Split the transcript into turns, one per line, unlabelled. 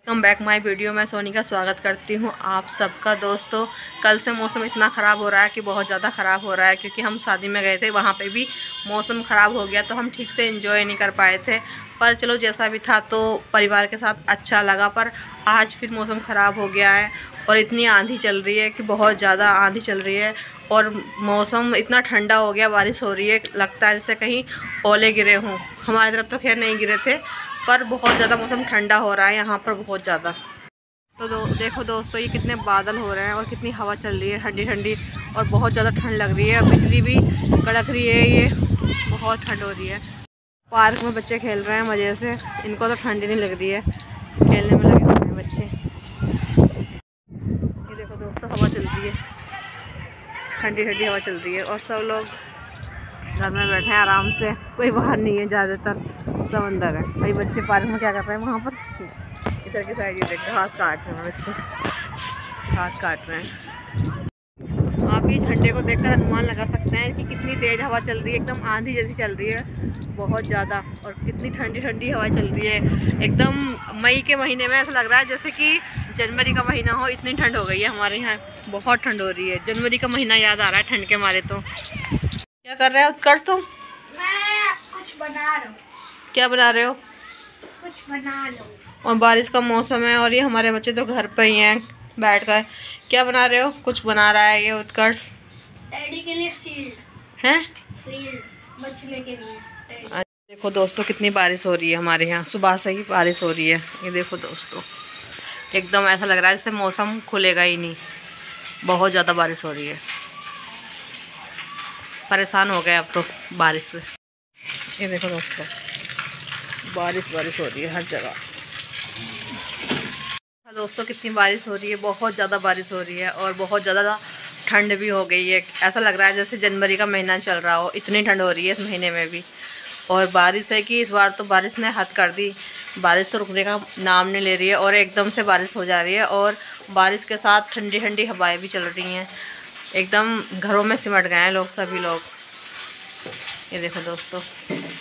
Welcome back my video. मैं सोनी का स्वागत करती हूँ आप सबका। दोस्तों, कल से मौसम इतना ख़राब हो रहा है कि बहुत ज़्यादा ख़राब हो रहा है, क्योंकि हम शादी में गए थे, वहाँ पे भी मौसम ख़राब हो गया तो हम ठीक से एंजॉय नहीं कर पाए थे। पर चलो, जैसा भी था तो परिवार के साथ अच्छा लगा। पर आज फिर मौसम ख़राब हो गया है और इतनी आंधी चल रही है कि बहुत ज़्यादा आंधी चल रही है और मौसम इतना ठंडा हो गया, बारिश हो रही है, लगता है जैसे कहीं ओले गिरे हों। हमारी तरफ तो खैर नहीं गिरे थे, पर बहुत ज़्यादा मौसम ठंडा हो रहा है यहाँ पर, बहुत ज़्यादा। तो देखो दोस्तों, ये कितने बादल हो रहे हैं और कितनी हवा चल रही है ठंडी ठंडी, और बहुत ज़्यादा ठंड लग रही है। बिजली भी कड़क रही है, ये बहुत ठंड हो रही है। पार्क में बच्चे खेल रहे हैं मज़े से, इनको तो ठंडी नहीं लग रही है, खेलने में लगे हुए हैं बच्चे। ये देखो दोस्तों, हवा चल रही है, ठंडी ठंडी हवा चल रही है और सब लोग घर में बैठे हैं आराम से, कोई बाहर नहीं है, ज़्यादातर सब अंदर है। भाई बच्चे पार्क में क्या कर रहे हैं वहाँ पर, इधर की साइड ये देखो, घास काट रहे हैं बच्चे, घास काट रहे हैं। आप ये झंडे को देखकर अनुमान लगा सकते हैं कि कितनी तेज़ हवा चल रही है, एकदम आंधी जैसी चल रही है, बहुत ज़्यादा। और कितनी ठंडी ठंडी हवा चल रही है, एकदम मई के महीने में ऐसा लग रहा है जैसे कि जनवरी का महीना हो, इतनी ठंड हो गई है हमारे यहाँ। बहुत ठंड हो रही है, जनवरी का महीना याद आ रहा है ठंड के मारे। तो क्या कर रहे हो उत्कर्ष तुम?
मैं कुछ बना रहा हूँ।
क्या बना रहे हो?
कुछ बना रहा हूँ।
और बारिश का मौसम है और ये हमारे बच्चे तो घर पे ही हैं बैठकर। क्या बना रहे हो? कुछ बना रहा है ये उत्कर्ष।
डैडी के लिए शील्ड
हैं?
शील्ड बचने के लिए।
देखो दोस्तों, कितनी बारिश हो रही है हमारे यहाँ, सुबह से ही बारिश हो रही है। ये देखो दोस्तों, एकदम ऐसा लग रहा है जैसे मौसम खुलेगा ही नहीं, बहुत ज़्यादा बारिश हो रही है। परेशान हो गए अब तो बारिश से। ये देखो दोस्तों, बारिश हो रही है हर जगह। दोस्तों, कितनी बारिश हो रही है, बहुत ज़्यादा बारिश हो रही है और बहुत ज़्यादा ठंड भी हो गई है। ऐसा लग रहा है जैसे जनवरी का महीना चल रहा हो, इतनी ठंड हो रही है इस महीने में भी। और बारिश है कि इस बार तो बारिश ने हद कर दी, बारिश तो रुकने का नाम नहीं ले रही है और एकदम से बारिश हो जा रही है। और बारिश के साथ ठंडी ठंडी हवाएं भी चल रही हैं, एकदम घरों में सिमट गए हैं लोग, सभी लोग। ये देखो दोस्तों।